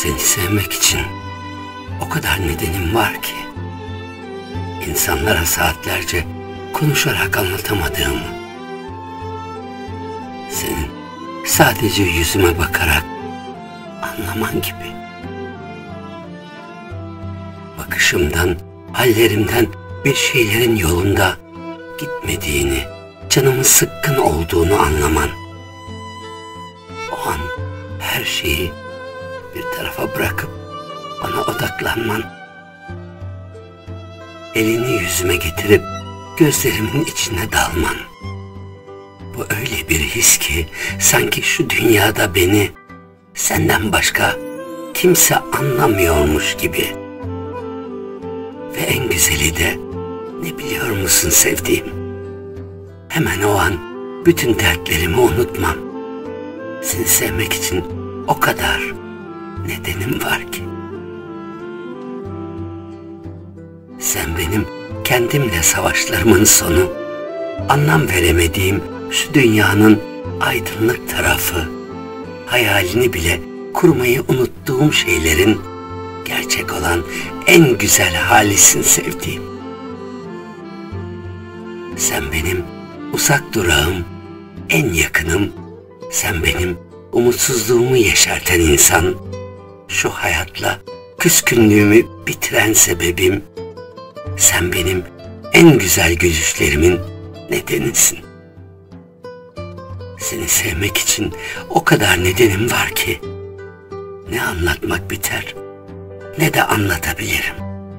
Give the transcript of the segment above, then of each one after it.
Seni sevmek için o kadar nedenim var ki, insanlara saatlerce konuşarak anlatamadığımı, senin sadece yüzüme bakarak anlaman gibi. Bakışımdan, hallerimden bir şeylerin yolunda gitmediğini, canımın sıkkın olduğunu anlaman. O an her şeyi bir tarafa bırakıp bana odaklanman. Elini yüzüme getirip gözlerimin içine dalman. Bu öyle bir his ki sanki şu dünyada beni senden başka kimse anlamıyormuş gibi. Ve en güzeli de ne biliyor musun sevdiğim? Hemen o an bütün dertlerimi unutmam. Seni sevmek için o kadar nedenim var ki. Sen benim kendimle savaşlarımın sonu, anlam veremediğim şu dünyanın aydınlık tarafı, hayalini bile kurmayı unuttuğum şeylerin gerçek olan en güzel halisin sevdiğim. Sen benim uzak durağım, en yakınım, sen benim umutsuzluğumu yeşerten insan, şu hayatla küskünlüğümü bitiren sebebim, sen benim en güzel gülüşlerimin nedenisin. Seni sevmek için o kadar nedenim var ki, ne anlatmak biter, ne de anlatabilirim.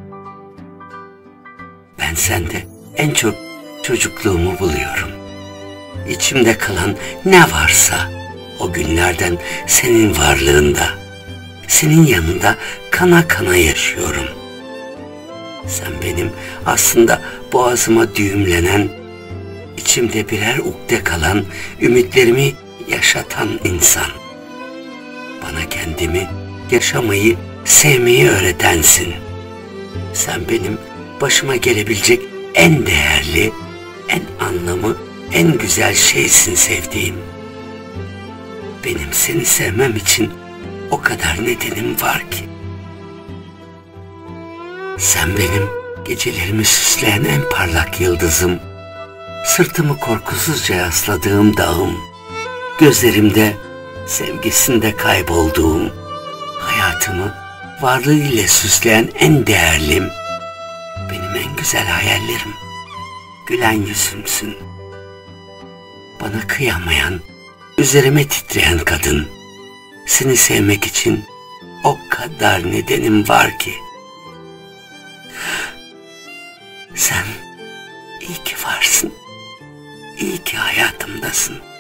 Ben sende en çok çocukluğumu buluyorum. İçimde kalan ne varsa o günlerden senin varlığında, senin yanında kana kana yaşıyorum. Sen benim aslında boğazıma düğümlenen, içimde birer ukde kalan, ümitlerimi yaşatan insan. Bana kendimi, yaşamayı, sevmeyi öğretensin. Sen benim başıma gelebilecek en değerli, en anlamı, en güzel şeysin sevdiğim. Benim seni sevmem için o kadar nedenim var ki. Sen benim gecelerimi süsleyen en parlak yıldızım, sırtımı korkusuzca yasladığım dağım, gözlerimde, sevgisinde kaybolduğum, hayatımı varlığıyla süsleyen en değerlim, benim en güzel hayallerim, gülen yüzümsün. Bana kıyamayan, üzerime titreyen kadın, seni sevmek için o kadar nedenim var ki. Sen iyi ki varsın, iyi ki hayatımdasın.